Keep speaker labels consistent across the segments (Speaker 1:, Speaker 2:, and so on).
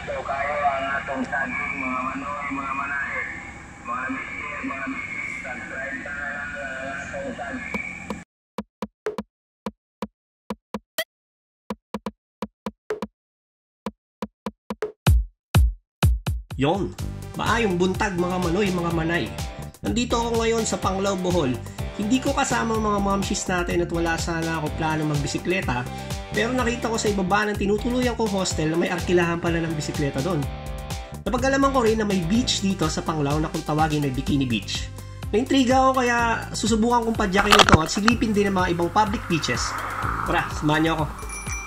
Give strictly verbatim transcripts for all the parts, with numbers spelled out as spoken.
Speaker 1: Barato kayo ang atong saging, mga manoy, mga manay, mga mister, mga misis, subscribe na lang ang atong saging.
Speaker 2: Yon, maayong buntag mga manoy, mga manay. Nandito ako ngayon sa Panglao, Bohol. Hindi ko kasama mga momshies natin at wala sana ako plano magbisikleta. Pero nakita ko sa ibaba ng tinutuluyan kong hostel na may arkilahan pala ng bisikleta doon. Napag-alaman ko rin na may beach dito sa Panglao na kung tawagin ay Bikini Beach. Naintriga ako kaya susubukan kong padyakin ito at silipin din ang mga ibang public beaches. Tara, samahan niyo ako.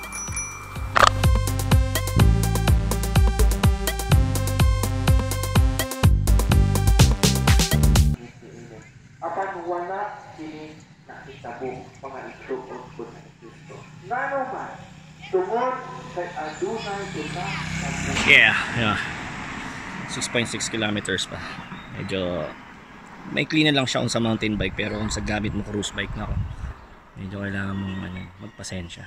Speaker 3: Apan wala kini nakitabo mga igsoon ko sa Kristo. Ngano man, tungod kay adunay kita.
Speaker 4: Yeah, yeah. six point six kilometers pa. Medyo may clean lang siya sa mountain bike, pero kung sa gamit mo cruise bike na ako, medyo kailangan mong ano, magpasensya.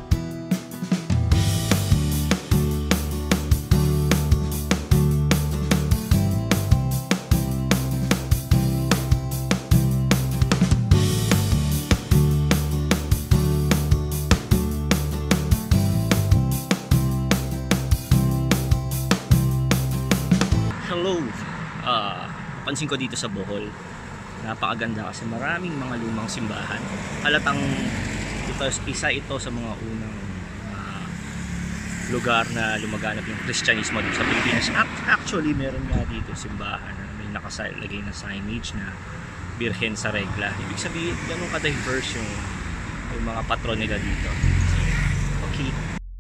Speaker 4: Hello! Uh, pansin ko dito sa Bohol, napakaganda kasi maraming mga lumang simbahan. Halatang ito, isa ito sa mga unang uh, lugar na lumaganap yung Kristyanismo dito sa Pilipinas. Actually, meron nga dito simbahan na may nakasalagay na signage na Birhen sa Regla. Ibig sabihin, ganun ka-diverse yung, yung mga patron nila dito. Okay.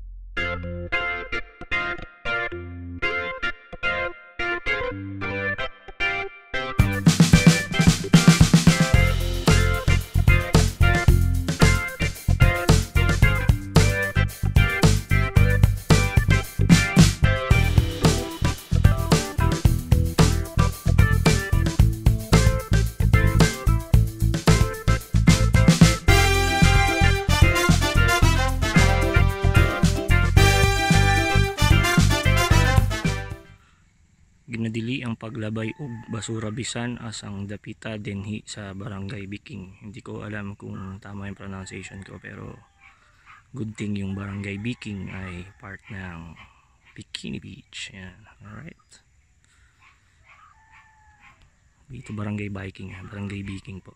Speaker 4: Ginadili ang paglabay og basura bisan as ang dapita dinhi sa Barangay Biking. Hindi ko alam kung tama yung pronunciation ko, pero good thing yung Barangay Biking ay part ng Bikini Beach. Yan, alright. Dito Barangay Biking, Barangay Biking po.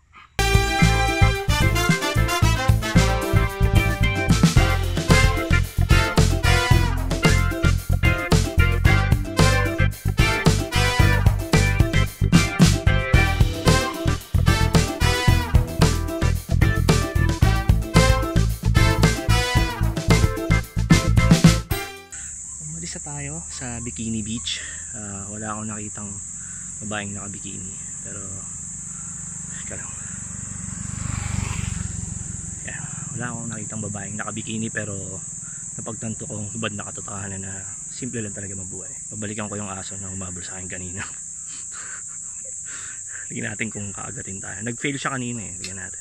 Speaker 4: Tayo sa Bikini Beach. Uh, wala akong nakitang babaeng naka-bikini, pero teka lang. Yeah, wala akong nakitang babaeng naka-bikini, pero napagtanto kong hubad na katotohanan na simple lang talaga mabuhay. Babalikan ko yung aso na umabol sa akin kanina. Tignan natin kung kaagatin tayo. Nag-fail siya kanina eh. Tignan natin.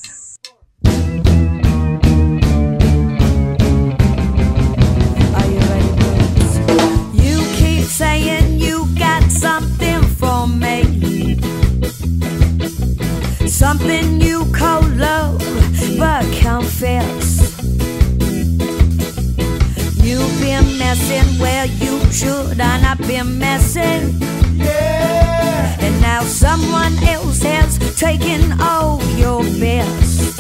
Speaker 5: Saying you got something for me, something you call love, but confess you've been messing where you should and I've been messing, yeah. And now someone else has taken all your best.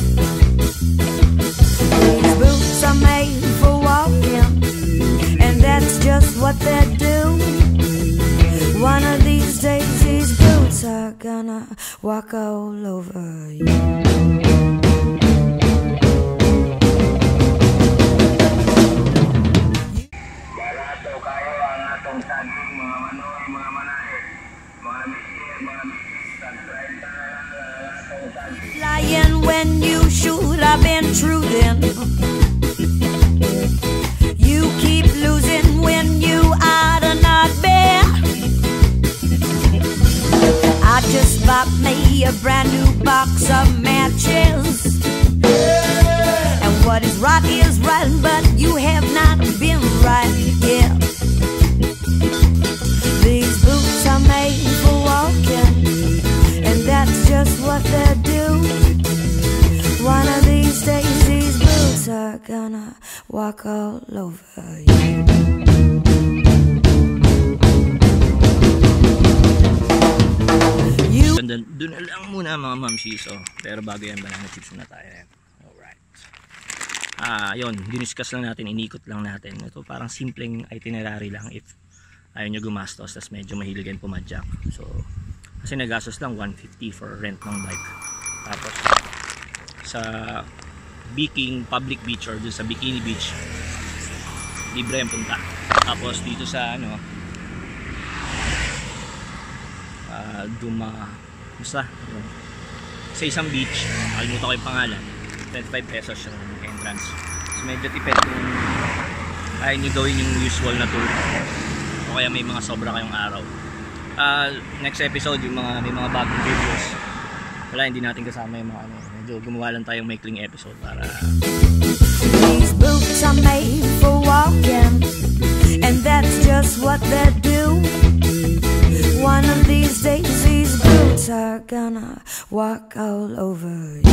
Speaker 5: These boots are made for walking, and that's just what they do. One of these days these boots are gonna walk all over you.
Speaker 1: Barato kayo ang atong saging, mga manoy, mga manay, mga mister, mga misis, subscribe na lang ang atong saging.
Speaker 5: Lying when you should have been true then. You keep losing when you ought to not bear. I just bought me a brand new box of matches, yeah. And what is right is right, but you have not been right yet. walk all over you. You
Speaker 4: Doon, doon na lang muna mga mamshis. Oh. Pero bago yan, banana chips muna tayo. Alright. Ah, yun. Diniscuss lang natin, inikot lang natin. Ito parang simpleng itinerary lang if ayaw nyo gumastos, tas medyo mahilig yan pumadyak. So, kasi nagastos lang one fifty for rent ng bike. Tapos, sa Biking Public Beach or dun sa Bikini Beach, libre yung punta. Tapos dito sa ano, uh, Duma, basta yun. Sa isang beach, nakalimutan ko yung pangalan, twenty-five pesos yung entrance. So medyo tipid kung ay nyo gawin yung usual na tour o kaya may mga sobra kayong araw. Uh, next episode yung mga may mga bagong videos, wala, hindi natin kasama yung mga ano, medyo gumawa lang tayong maikling episode para
Speaker 5: These boots are made for walking, and that's just what they do. One of these days these boots are gonna walk all over you.